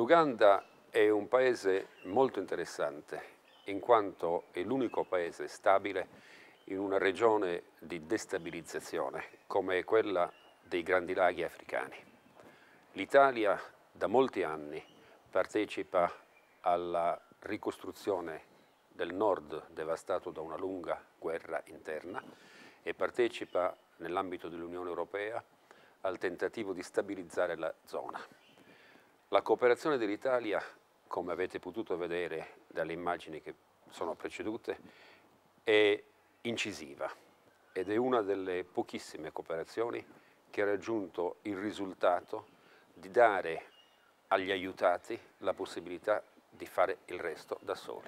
L'Uganda è un paese molto interessante in quanto è l'unico paese stabile in una regione di destabilizzazione come è quella dei Grandi Laghi africani. L'Italia da molti anni partecipa alla ricostruzione del nord devastato da una lunga guerra interna e partecipa nell'ambito dell'Unione Europea al tentativo di stabilizzare la zona. La cooperazione dell'Italia, come avete potuto vedere dalle immagini che sono precedute, è incisiva ed è una delle pochissime cooperazioni che ha raggiunto il risultato di dare agli aiutati la possibilità di fare il resto da soli.